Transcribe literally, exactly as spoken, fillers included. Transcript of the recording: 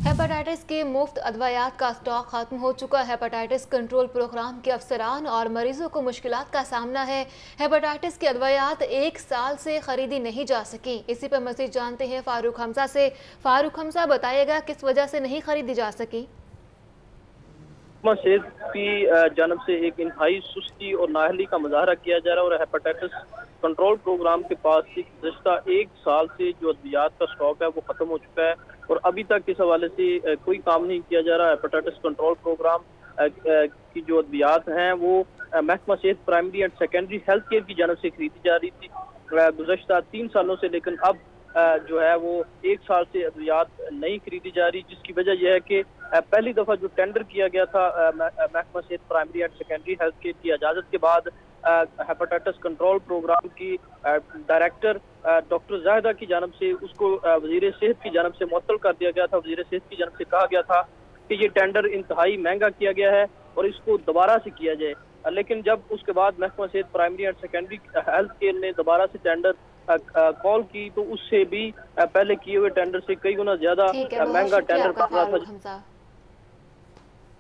Hepatitis के मुफ्त अदवायात का स्टॉक खत्म हो चुका। हेपेटाइटिस कंट्रोल प्रोग्राम के अफसरान और मरीजों को मुश्किलात का सामना है। हेपेटाइटिस की अदवायात एक साल से खरीदी नहीं जा सकी। इसी पर मज़ीद जानते हैं फारूक हमजा से। फारूक हमजा, बताइएगा किस वजह से नहीं खरीदी जा सकी? सेहत की जानब से एक इंतहाई सुस्ती और नाअहली का मुजाहरा किया जा रहा है और हेपेटाइटिस कंट्रोल प्रोग्राम के पास गुज़श्ता एक साल से जो अद्वियात का स्टॉक है वो खत्म हो चुका है और अभी तक इस हवाले से कोई काम नहीं किया जा रहा। हेपेटाइटिस कंट्रोल प्रोग्राम की जो अद्वियात हैं वो महकमा सेहत primary and secondary health care की जानब से खरीदी जा रही थी गुज़श्ता तीन सालों से, लेकिन अब जो है वो एक साल से अद्वियात नहीं खरीदी जा रही, जिसकी वजह यह है कि पहली दफा जो टेंडर किया गया था महकमा सेहत primary and secondary health care की इजाजत के बाद हेपेटाइटिस कंट्रोल प्रोग्राम की डायरेक्टर डॉक्टर जाहिदा की जानब से उसको वजीर सेहत की जानब से मुअत्तल कर दिया गया था। वजीर सेहत की जानब से कहा गया था कि ये टेंडर इंतहाई महंगा किया गया है और इसको दोबारा से किया जाए, लेकिन जब उसके बाद महकमा सेहत primary and secondary health care ने दोबारा से टेंडर कॉल की तो उससे भी पहले किए हुए टेंडर से कई गुना ज्यादा महंगा टेंडर पड़ रहा था।